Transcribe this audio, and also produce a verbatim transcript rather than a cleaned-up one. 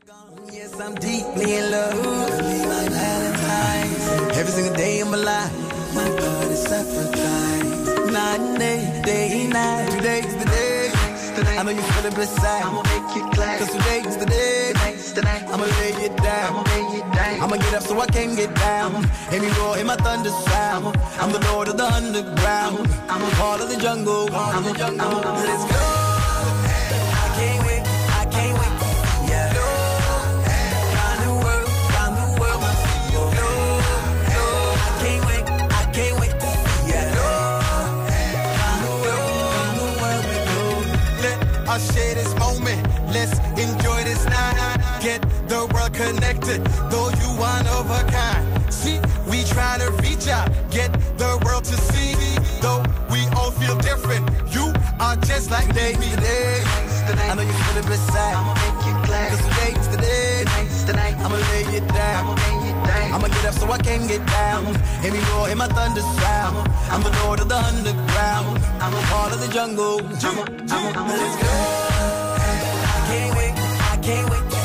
Yes, I'm deeply in love with my Valentine's. Every single day of my life, my God is sacrifice. Night and day, day and night. Today's the day. I know you feel it beside. I'ma make it glad. Cause today's the day. I'ma lay it down. I'ma lay it down. I'ma get up so I can get down. Hear me roar, hear my thunder sound. I'm the Lord of the underground. I'm a part of the jungle. I'm the jungle. Let's go. I can't wait. I can't wait. Yeah. Round the world, round the world. No, no. I can't wait. I can't wait. Yeah. Round the world, round the world we go. Let us share this moment. Let's enjoy this night. Get the world connected, though you one of a kind. See, we try to reach out, get the world to see. Though we all feel different, you are just like Today's the day. I know you feel it beside. I'ma make it glad. Cause today's the day. I'ma lay it down. I'ma lay it down. I'ma get up so I can get down. Hear me roar, hear my thunder sound. I'm the Lord of the underground. I'm a part of the jungle. I'ma, I'ma, I'ma, Let's go. I can't wait. I can't wait.